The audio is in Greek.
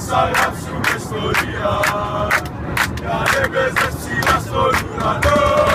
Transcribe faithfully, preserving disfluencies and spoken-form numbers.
θα γράψουμε ιστορία. Κι αν έπαιζες ψηλά στον ουρανό,